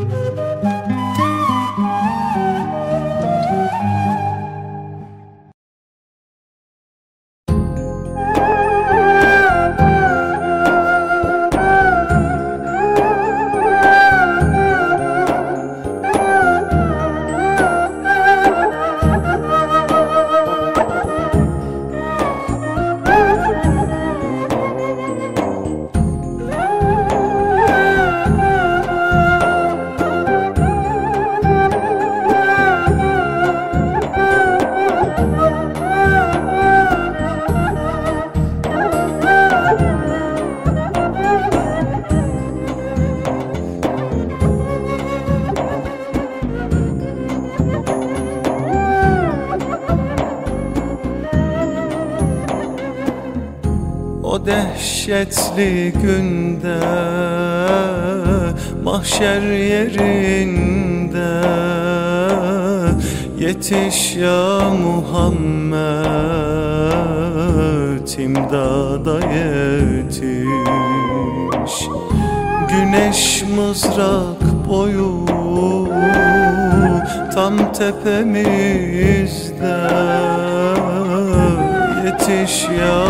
O dehşetli günde, mahşer yerinde, yetiş ya Muhammed, imdada yetiş. Güneş mızrak boyu tam tepemizde, yetiş ya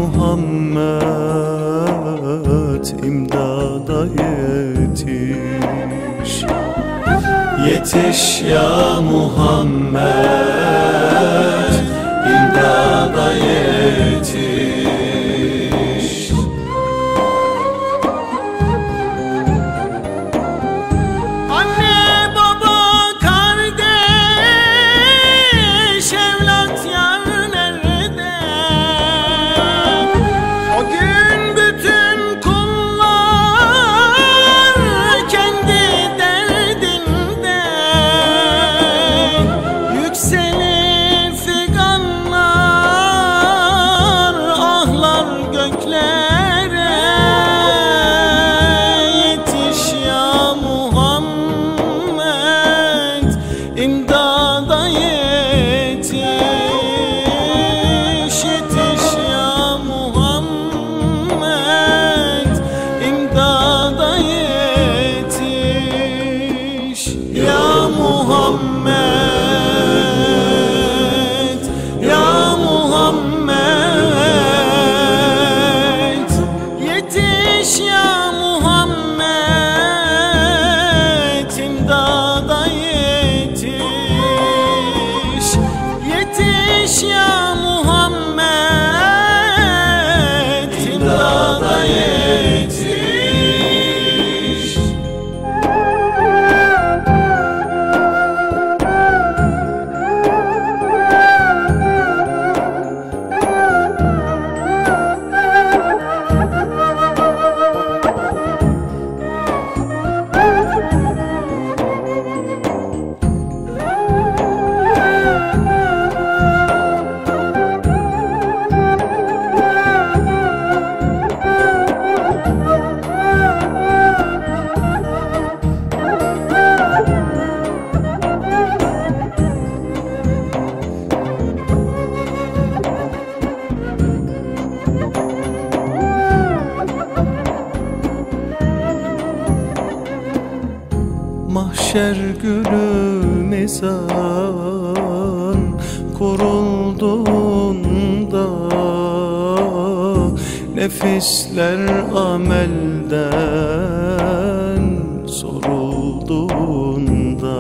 Muhammed, imdada yetiş. Yetiş ya Muhammed, imdada yetiş. Anne, baba, kardeş, evlat yar nerede? O gün bütün kullar kendi derdinde, yükselir figanlar, ahlar göklere. Yetiş ya Muhammed, imdada yetiş. Yetiş ya Muhammed, imdada yetiş. Ya Muhammed, ya Muhammed, yetiş ya Muhammed, imdada yetiş. Yetiş ya Muhammed, imdada yetiş. Mahşer günü mizan kurulduğunda, nefisler amelden sorulduğunda,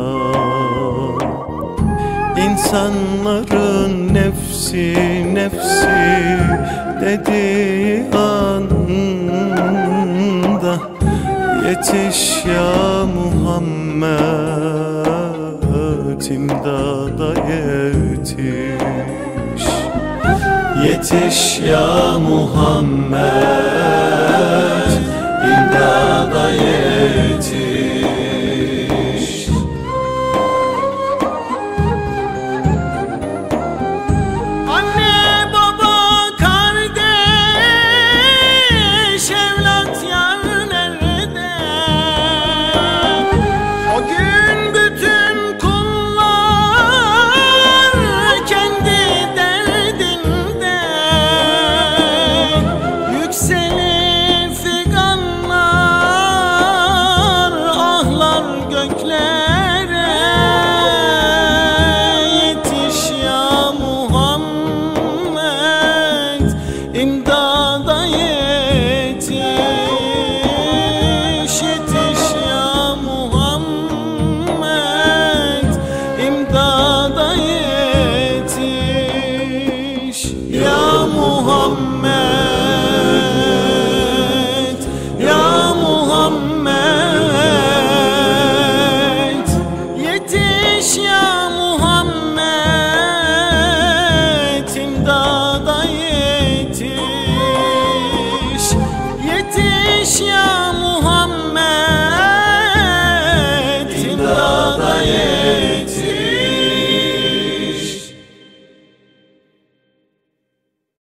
insanların nefsi nefsi dediği anda, yetiş ya Muhammed, imdada yetiş. Yetiş ya Muhammed, imdada